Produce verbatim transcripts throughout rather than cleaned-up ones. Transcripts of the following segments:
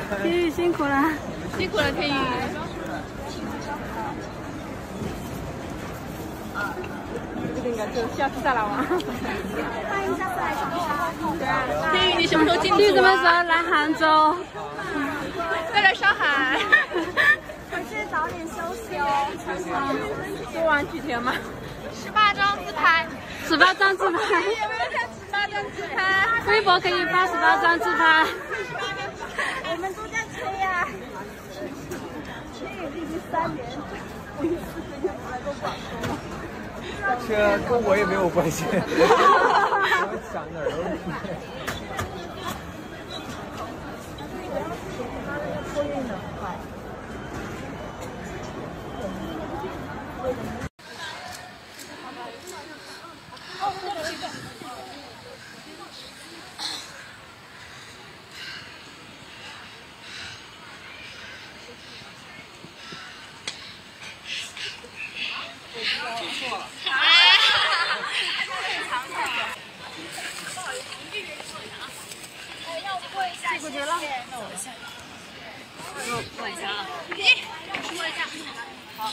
天宇辛苦了， 辛苦了，天宇。这个应该是下次再来玩。 欢迎下次来长沙。 对啊，天宇，你什么时候进组？ 你什么时候来杭州？ 再来上海。 回去早点休息哦。 多玩几天嘛。 十八张自拍。 十八张自拍。 有没有看十八张自拍？ 微博可以发十八张自拍。 我们都在催呀。天宇毕竟三年，我一次天天不来过广州。 这跟我也没有关系。我想哪儿都是。托运的快。错了。 要过一下，过去了。那我下。 我过一下啊。 一，过一下。好。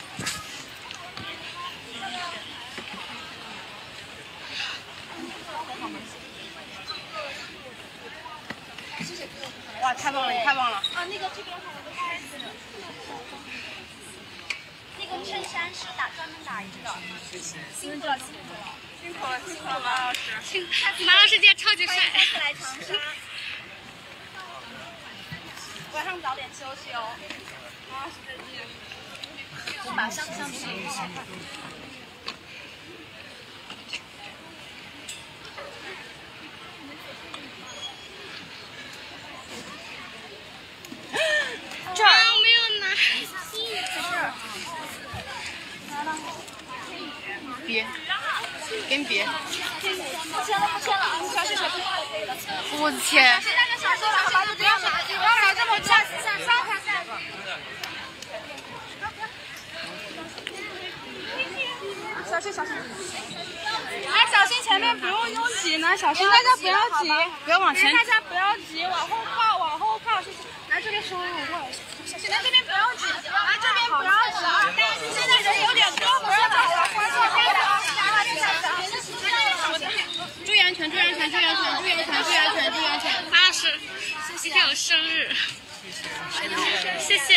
哇，太棒了，你太棒了！ 啊，那个这边还有个袋子。那个衬衫是打专门打印的。辛苦了，辛苦了， 辛苦了，辛苦了，马老师。 马老师今天超级帅。 欢迎下次来长沙。晚上早点休息哦。马老师再见。我马上相机给你看。 这儿没有拿。 别，给你别。 不签了，不签了啊！小心，小心。 我的天！ 现在就小心了，好吧？就不要拿，不要拿这么下下下下下。小心，小心。哎，小心前面不用拥挤呢，小心大家不要急， 不要往前。 大家不要急，往后靠，往后靠，谢谢。来这边收入过来。现在这边不要挤，来这边不要挤啊！现在人有点多，不要挤了，关注可以的啊。 注意安全，注意安全，注意安全，注意安全，注意安全，注意安全。 马老师，今天我生日，谢谢。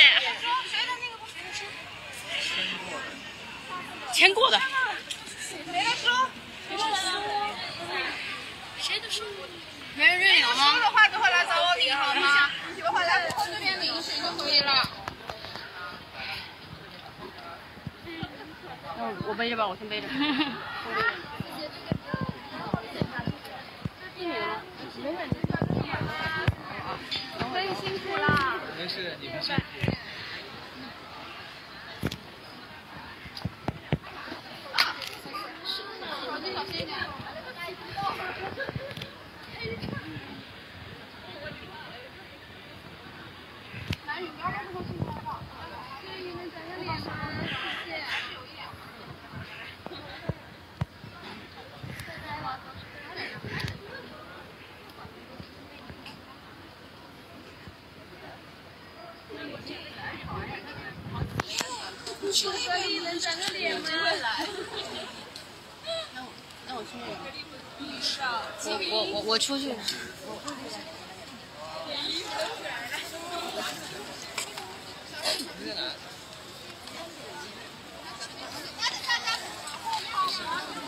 签过的。 谁的书？谁的书？ 谁的书？ 没人认领吗？ 书的话，等会来找我领好吗？一会儿来我这边领取就可以了。嗯，我背着吧，我先背着。 所以辛苦了。 没事，你们辛苦。 小心，小心一点。男女不要这么辛苦好不好？谢谢你们整个脸吗？谢谢。可以能长个脸吗？那我那我去那个。我我我我出去。 你在哪？